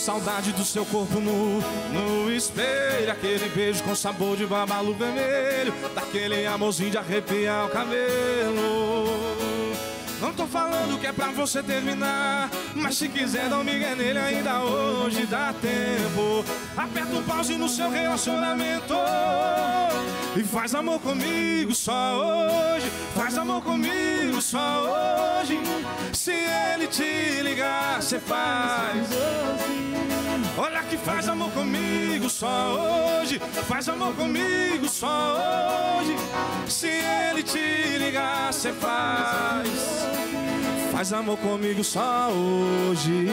saudade do seu corpo no espelho. Aquele beijo com sabor de babalu vermelho, daquele amorzinho de arrepiar o cabelo. Não tô falando que é pra você terminar, mas se quiser dar um migué nele ainda hoje dá tempo. Aperta o pause no seu relacionamento e faz amor comigo só hoje. Faz amor comigo só hoje. Se ele te ligar, cê faz. Olha que faz amor comigo só hoje. Faz amor comigo só hoje. Se ele te ligar, cê faz. Faz amor comigo só hoje.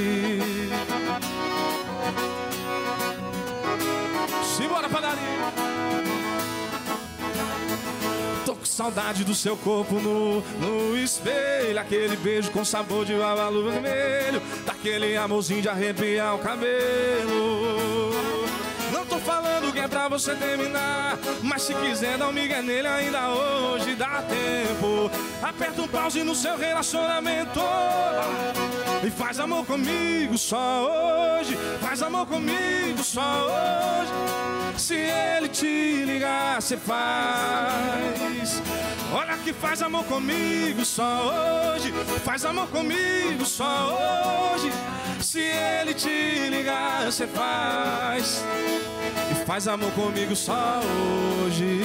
Simbora, padaria. Tô com saudade do seu corpo no espelho. Aquele beijo com sabor de babalu vermelho, daquele amorzinho de arrepiar o cabelo. Não tô falando que é pra você terminar, mas se quiser dar um migué nele ainda hoje dá tempo. Aperta um pause no seu relacionamento e faz amor comigo só hoje. Faz amor comigo só hoje. Se ele te ligar, cê faz. Olha que faz amor comigo só hoje. Faz amor comigo só hoje. Se ele te ligar, cê faz. E faz amor comigo só hoje.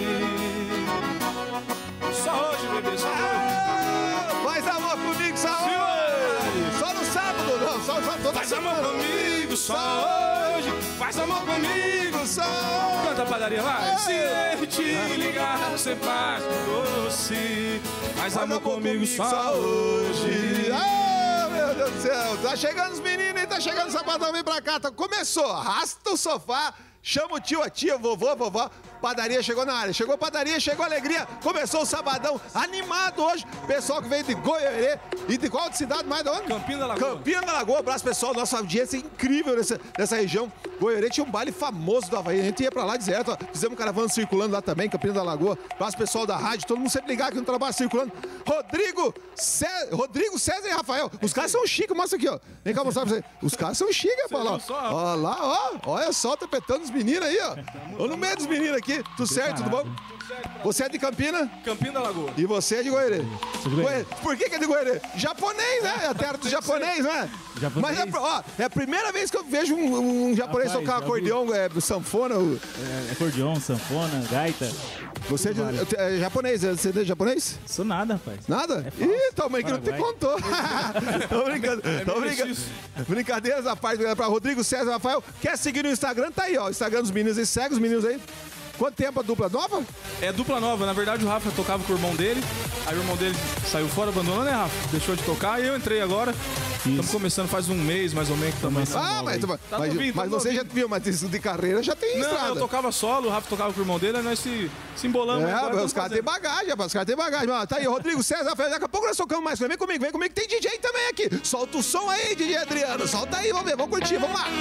Só hoje, bebê, só hoje. Faz amor comigo só hoje. Só no sábado, não, só toda Faz amor comigo só hoje. Faz amor comigo só hoje. Canta a padaria, vai. Se ele te ligar, você faz doce. Faz amor comigo só hoje. Meu Deus do céu, tá chegando os meninos aí, tá chegando o sabadão, vem pra cá, começou, arrasta o sofá, chama o tio, a tia, vovô, a vovó, padaria chegou na área, chegou padaria, chegou alegria, começou o sabadão, animado hoje, pessoal que veio de Goiânia e de qual cidade mais de onde? Campina da Lagoa. Campina da Lagoa, abraço pessoal, nossa audiência é incrível nessa região. Goiânia tinha um baile famoso do Havaí, a gente ia pra lá direto, ó, fizemos um caravana circulando lá também, Campina da Lagoa, abraço pessoal da rádio, todo mundo sempre ligado aqui no trabalho circulando. Rodrigo, César e Rafael, os caras são chiques, mostra aqui, ó, vem cá mostrar pra você, os caras são chiques, rapaz, ó lá, ó, olha só, tá petando os meninos aí, ó, ou no meio dos meninos aqui, tudo certo, tudo bom? Você é de Campina? Campina da Lagoa. E você é de Goiânia? Por que é de Goiânia? Japonês, né? É a terra do japonês, não é? Japonês. Mas é a primeira vez que eu vejo um japonês tocar acordeão, sanfona. Acordeão, sanfona, gaita. Você é japonês? Você é japonês? Sou nada, rapaz. Nada? É Ih, tua mãe que não te contou. Tô brincando. Brincadeiras à parte, pra Rodrigo César Rafael. Quer seguir no Instagram? Tá aí, ó. Instagram dos meninos aí. Segue os meninos aí. Quanto tempo a dupla nova? É dupla nova. Na verdade, o Rafa tocava com o irmão dele. Aí o irmão dele saiu fora, abandonou, né, Rafa? Deixou de tocar e eu entrei agora. Estamos começando faz um mês, mais ou menos, também. Mas você já viu, mas de carreira já tem estrada. Não, eu tocava solo, o Rafa tocava com o irmão dele, aí nós se embolamos. Os caras têm bagagem, rapaz. Os caras têm bagagem. Tá aí, Rodrigo César, daqui a pouco nós tocamos mais. Vem comigo, que tem DJ também aqui. Solta o som aí, DJ Adriano. Solta aí, vamos ver, vamos curtir, vamos lá.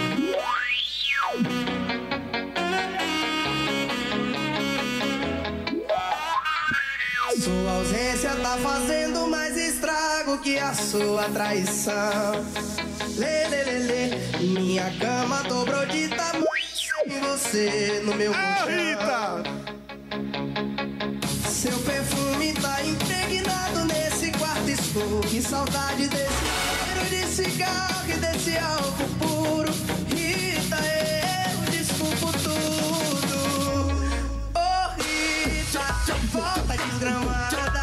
Sua ausência tá fazendo mais estrago que a sua traição. Lê, lê, lê, lê. Minha cama dobrou de tamanho sem você no meu colchão. Rita! Seu perfume tá impregnado nesse quarto escuro. Que saudade desse cheiro de cigarro e desse álcool puro. Rita, eu desculpo tudo. Oh, Rita, volta desgramada.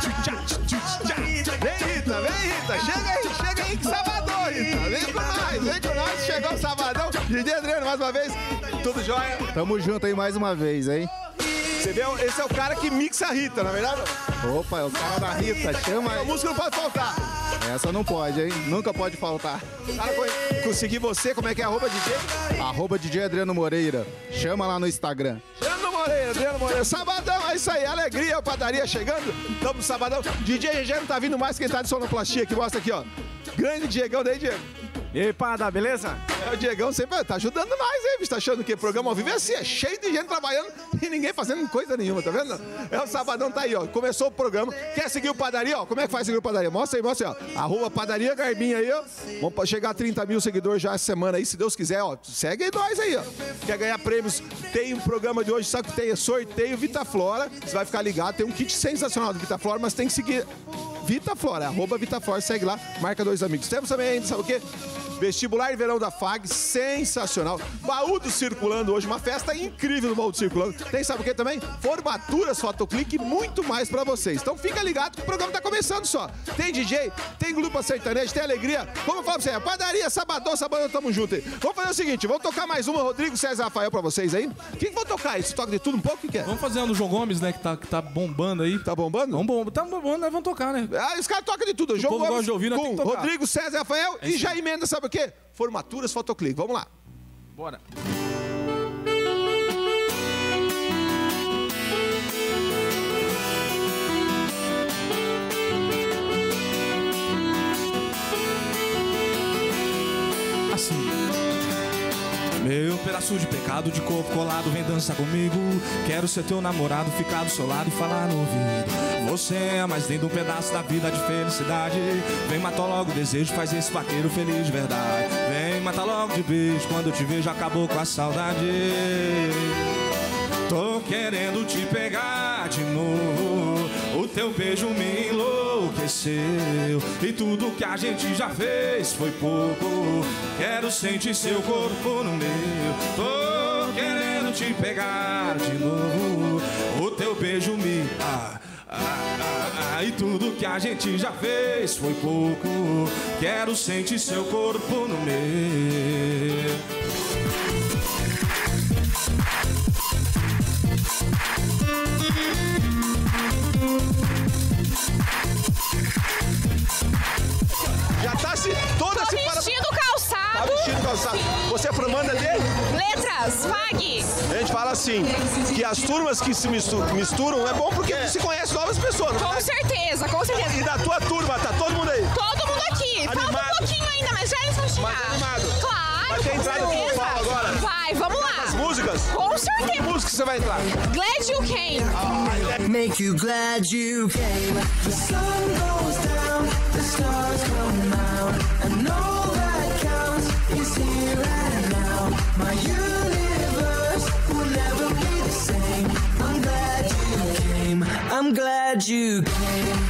Vem, Rita, chega aí, que sabadão, Rita. Vem com nós, chegou o sabadão. DJ Adriano, mais uma vez, tudo jóia? Tamo junto aí mais uma vez, hein? Você vê, esse é o cara que mixa a Rita, não é verdade? Opa, é o cara da Rita, chama aí. A música não pode faltar. Essa não pode, hein? Nunca pode faltar. Cara, conseguir você, como é que é? @DJ? @DJ Adriano Moreira. Chama lá no Instagram. Adriano Moreira. Sabadão, é isso aí. Alegria, padaria chegando. Tamo no sabadão. DJ GG não tá vindo mais, quem tá de sonoplastia aqui. Mostra aqui, ó. Grande Diegão daí, Diego. E aí, Pada, beleza? O Diegão sempre tá ajudando nós, hein, bicho? Tá achando que o programa ao vivo é assim, é cheio de gente trabalhando e ninguém fazendo coisa nenhuma, tá vendo? É o Sabadão, tá aí, ó. Começou o programa. Quer seguir o Padaria, ó? Como é que faz seguir o Padaria? Mostra aí, ó. @Padaria Garbinha aí, ó. Vamos chegar a 30 mil seguidores já essa semana aí, se Deus quiser, ó. Segue nós aí, ó. Quer ganhar prêmios? Tem um programa de hoje, sabe que tem? Sorteio Vitaflora. Você vai ficar ligado, tem um kit sensacional do Vitaflora, mas tem que seguir Vitaflora, @Vitaflora, segue lá, marca 2 amigos. Temos também ainda, sabe o quê? Vestibular de Verão da FAG, sensacional. Baú do Circulando hoje, uma festa incrível no Baú do Circulando. Tem, sabe o que também? Formaturas, Fotoclique e muito mais pra vocês. Então fica ligado que o programa tá começando só. Tem DJ, tem grupo sertanejo, tem alegria. Como eu falo pra você, Padaria, Sabadão, tamo junto aí. Vamos fazer o seguinte, vamos tocar mais uma, Rodrigo, César, Rafael pra vocês aí. O que vão tocar aí? Você toca de tudo um pouco? O que é? Vamos fazer um do João Gomes, né, que tá bombando aí. Tá bombando? Tá bombando, nós vamos tocar, né? Ah, os caras tocam de tudo. João povo Gomes gosta de ouvir, nós com tem que tocar. Rodrigo, César, Rafael e já emenda, sabe o quê? Formaturas, Fotoclique. Vamos lá. Bora. Assim. Meu pedaço de pecado, de corpo colado, vem dançar comigo. Quero ser teu namorado, ficar do seu lado e falar no ouvido. Você é mais lindo, um pedaço da vida de felicidade. Vem matar logo o desejo, faz esse vaqueiro feliz de verdade. Vem matar logo de beijo, quando eu te vejo acabou com a saudade. Tô querendo te pegar de novo. O teu beijo me enlouqueceu. E tudo que a gente já fez foi pouco. Quero sentir seu corpo no meu. Tô querendo te pegar de novo. O teu beijo me... E tudo que a gente já fez foi pouco. Quero sentir seu corpo no meu. Já tá se toda Tô se vestindo calçado. Tá vestindo calçado. Você é formanda dele? Letras, FAG. A gente fala assim, que as turmas que se misturam é bom porque se conhece novas pessoas, não Com é? certeza, com certeza. E da tua turma, tá todo mundo aí? Todo mundo aqui. Falta Animado. um pouquinho ainda, mas já eles vão chegar. Mais animado. Claro, Vai ter com entrada certeza. triunfal agora? Vai, vamos As lá. músicas? Com certeza. Que música você vai entrar? Glad you came. Make you glad you came. The sun goes down, the stars come out, and all that counts is here and now. My universe will never be the same. I'm glad you came. I'm glad you came.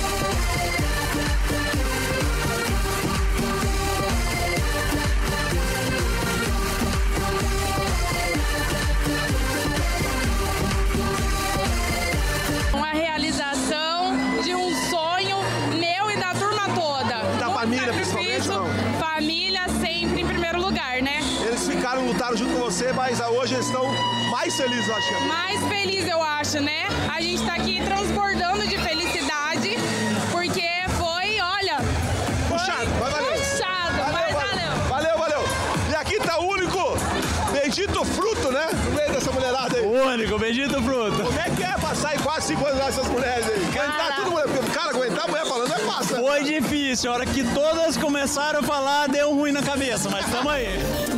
Uma realização de um sonho meu e da turma toda. Da Muito família, principalmente, sacrifício, não? família sempre em primeiro lugar, né? Eles ficaram, lutaram junto com você, mas hoje eles estão mais felizes, eu acho. Mais feliz, eu acho, né? A gente tá aqui transbordando de felicidade, porque foi, olha... Puxado, vai valer. Puxado, mas valeu. Valeu. E aqui tá o único bendito fruto, né? No meio dessa mulherada aí. O único, bendito fruto. Como é que é passar em quase 5 anos essas mulheres aí? Cantar tudo mulher, porque o cara aguentar a mulher falando é fácil. Né? Foi difícil, a hora que todas começaram a falar, deu ruim na cabeça, mas tamo aí.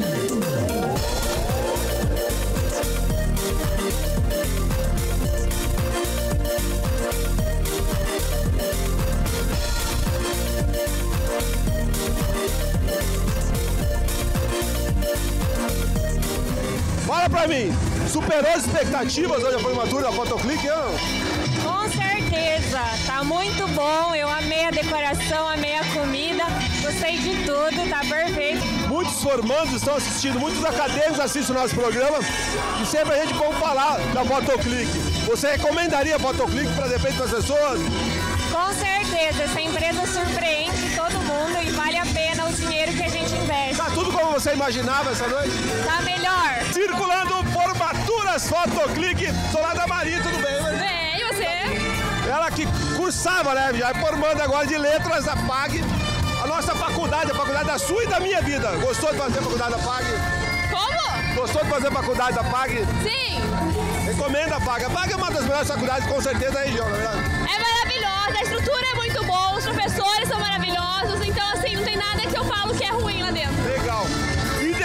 Fala pra mim, superou as expectativas hoje a formatura da Fotoclique, não? Com certeza, tá muito bom. Eu amei a decoração, amei a comida, gostei de tudo, tá perfeito. Muitos formandos estão assistindo, muitos acadêmicos assistem o nosso programa e sempre a gente pode falar da Fotoclique. Você recomendaria a Fotoclique para de repente para as pessoas? Com certeza, essa empresa surpreende todo mundo e vale a pena o dinheiro que a gente investe. Tá tudo como você imaginava essa noite? Tá melhor. Circulando formaturas Fotoclique, sou lá da Maria, tudo bem? Né? Bem, e você? Ela que cursava, né? Já é formando agora de letras da FAG. A nossa faculdade, a faculdade da sua e da minha vida. Gostou de fazer a faculdade da FAG? Como? Gostou de fazer a faculdade da FAG? Sim. Recomenda a FAG. A FAG é uma das melhores faculdades, com certeza, da região, não é verdade? É maravilhosa, a estrutura é muito boa, os professores são maravilhosos, então assim, não tem nada que eu falo que é ruim lá dentro.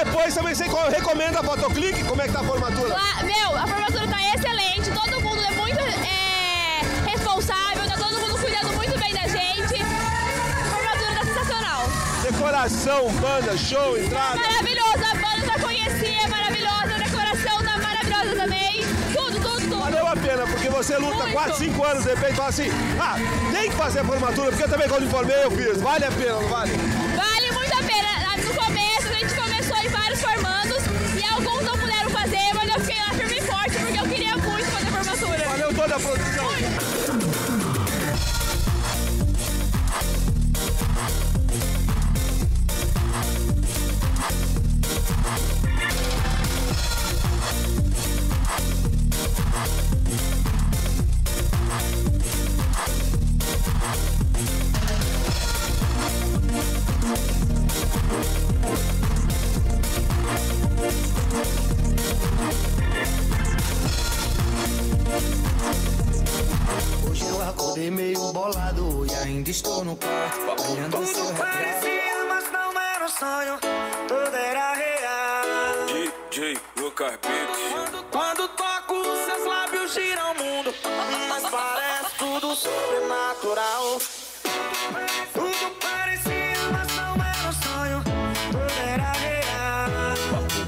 depois também você recomenda a Fotoclique? Como é que tá a formatura? A formatura tá excelente, todo mundo é muito responsável, tá todo mundo cuidando muito bem da gente. A formatura tá sensacional. Decoração, banda, show, entrada. Maravilhoso, a banda já conhecia, é maravilhosa, a decoração tá maravilhosa também. Tudo. Valeu a pena, porque você luta Muito. 4, 5 anos, de repente fala assim, tem que fazer a formatura, porque eu também quando me formei eu fiz. Vale a pena, não vale? Vale muito a pena. No começo, a gente começou em vários formandos e alguns não puderam fazer, mas eu fiquei lá firme e forte porque eu queria muito fazer formatura. Valeu toda a produção. Hoje eu acordei meio bolado e ainda estou no quarto olhando o seu retrato. Mas não era um sonho, tudo era real. DJ Lucas Beats. Quando toco, seus lábios giram o mundo, mas parece tudo sobrenatural. Tudo parecia, mas não era um sonho, tudo era real.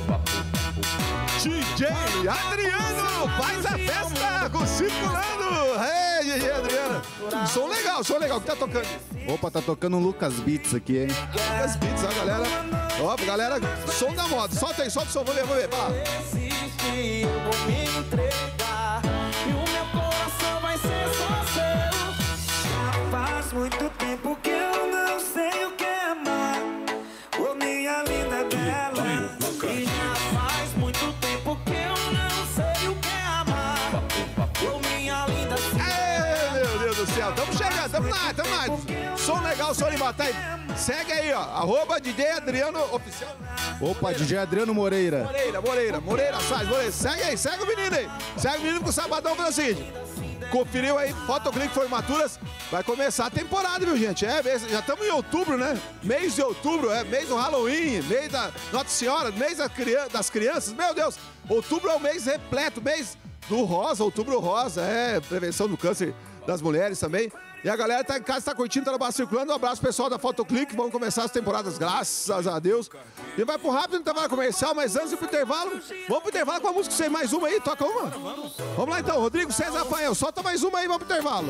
DJ Adriano, faz a festa com Circulando. DJ Adriano. Som legal, o que tá tocando? Opa, tá tocando um Lucas Beats aqui, hein? Lucas Beats, ó, galera. Ó, galera, som da moda. Solta aí, solta o som, vamos ver, vai lá. Eu vou me entregar e o meu coração vai ser só seu. Já faz muito tempo que eu não sei o que é amar. Ô minha linda bela. E já faz muito tempo que eu não sei o que é amar. Ô minha linda. Meu Deus do céu, tamo chegando, tamo lá. Som legal, som de batalha. Segue aí, ó, @DJ Adriano Oficial. Opa, DJ Adriano Moreira. Moreira, segue aí, segue o menino aí. Segue o menino com o Sabadão, foi o seguinte. Conferiu aí, Fotoclique Formaturas. Vai começar a temporada, viu, gente? Já estamos em outubro, né? Mês de outubro, mês do Halloween, mês da Nossa Senhora, mês das crianças. Meu Deus, outubro é o mês repleto, mês do rosa, outubro rosa, prevenção do câncer das mulheres também. E a galera tá em casa, tá curtindo, tá no bar circulando. Um abraço pessoal da Fotoclique, vamos começar as temporadas, graças a Deus. E vai pro rápido intervalo comercial, mas antes de ir pro intervalo, vamos pro intervalo com a música, você mais uma aí, toca uma? Vamos lá então, Rodrigo César Rafael, solta mais uma aí, vamos pro intervalo.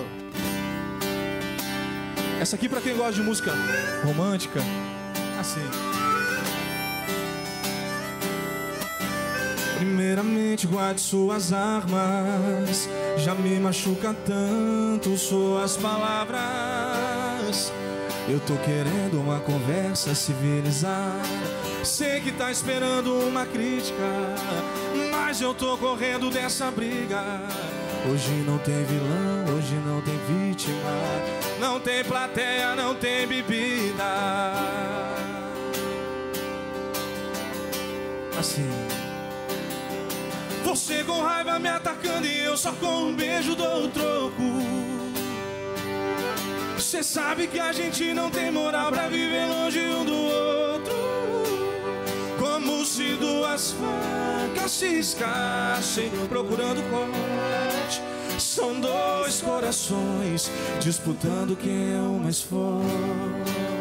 Essa aqui pra quem gosta de música romântica, assim. Primeiramente guarde suas armas, já me machuca tanto suas palavras. Eu tô querendo uma conversa civilizada, sei que tá esperando uma crítica, mas eu tô correndo dessa briga. Hoje não tem vilão, hoje não tem vítima, não tem plateia, não tem bebida. Assim. Você com raiva me atacando e eu só com um beijo dou o troco. Você sabe que a gente não tem moral pra viver longe um do outro. Como se duas facas se riscassem procurando corte. São dois corações disputando quem é o mais forte.